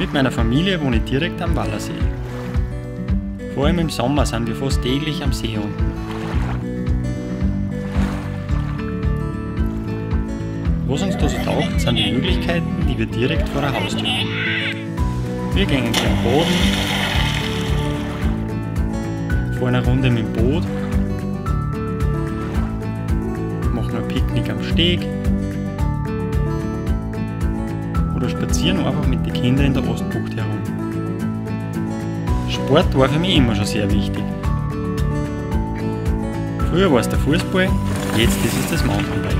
Mit meiner Familie wohne ich direkt am Wallersee. Vor allem im Sommer sind wir fast täglich am See unten. Was uns da so taugt, sind die Möglichkeiten, die wir direkt vor der Haustür haben. Wir gehen gleich am Boden, fahren eine Runde mit dem Boot, machen ein Picknick am Steg oder spazieren einfach mit den Kindern in der Ostbucht herum. Sport war für mich immer schon sehr wichtig. Früher war es der Fußball, jetzt ist es das Mountainbiken.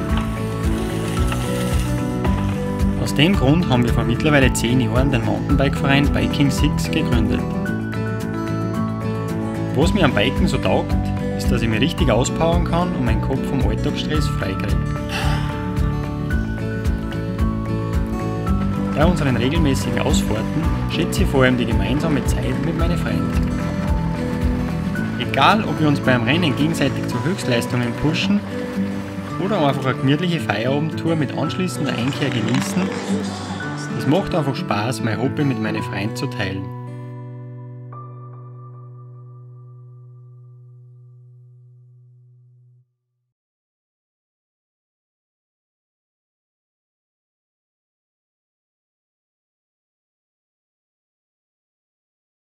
Aus dem Grund haben wir vor mittlerweile 10 Jahren den Mountainbike-Verein Biking Six gegründet. Was mir am Biken so taugt, ist, dass ich mich richtig auspowern kann und meinen Kopf vom Alltagsstress freikriege. Bei unseren regelmäßigen Ausfahrten schätze ich vor allem die gemeinsame Zeit mit meinen Freunden. Egal, ob wir uns beim Rennen gegenseitig zu Höchstleistungen pushen oder einfach eine gemütliche Feierabendtour mit anschließender Einkehr genießen, es macht einfach Spaß, mein Hobby mit meinen Freunden zu teilen.